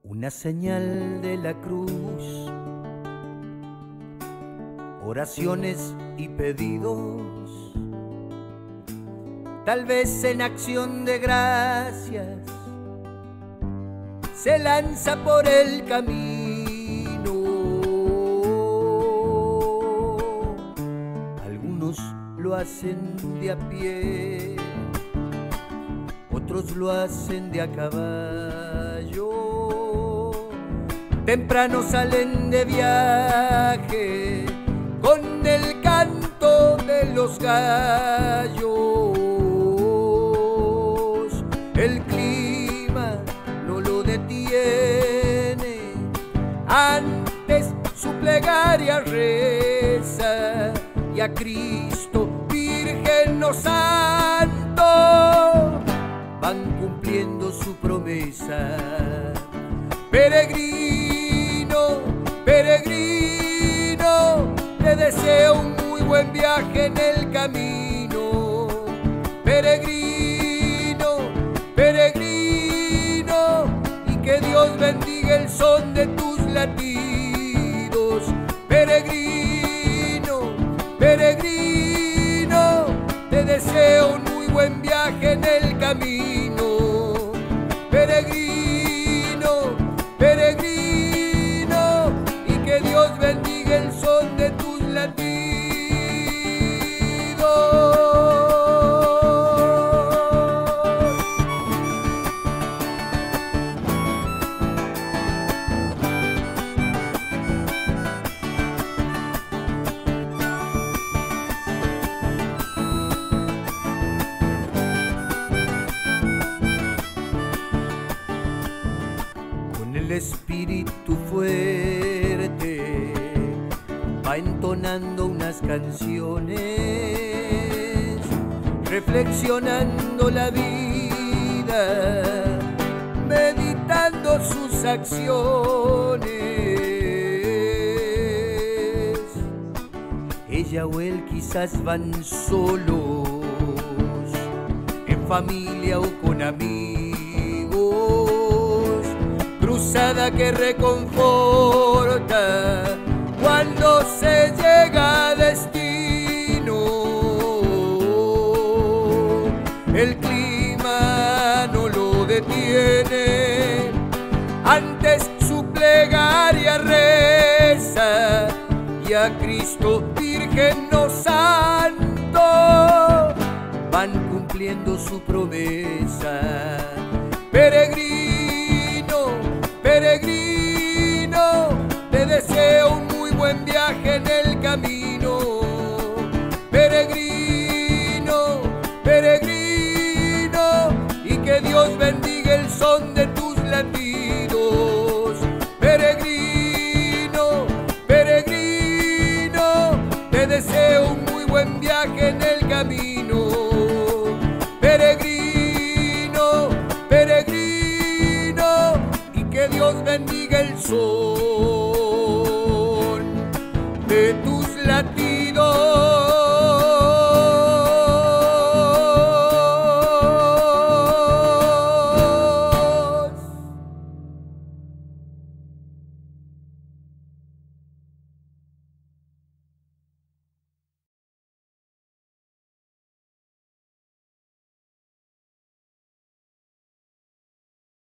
Una señal de la cruz, oraciones y pedidos, tal vez en acción de gracias, se lanza por el camino. Algunos lo hacen de a pie, otros lo hacen de a caballo. Temprano salen de viaje con el canto de los gallos. El clima no lo detiene, antes su plegaria reza, y a Cristo Virgen o Santo van cumpliendo su promesa. Peregrino, peregrino, te deseo un muy buen viaje en el camino. Peregrino, peregrino, y que Dios bendiga el son de tus latidos. Peregrino, peregrino, te deseo un muy buen viaje en el camino. Peregrino, peregrino, y que Dios bendiga el son de tus latidos. Con el espíritu fuerte va entonando unas canciones, reflexionando la vida, meditando sus acciones. Ella o él quizás van solos, en familia o con amigos, cruzada que reconforta cuando se llega a destino. El clima no lo detiene, antes su plegaria reza, y a Cristo Virgen o Santo van cumpliendo su promesa. Peregrino, peregrino, te deseo un muy buen viaje en el camino. Peregrino, peregrino, y que Dios bendiga el son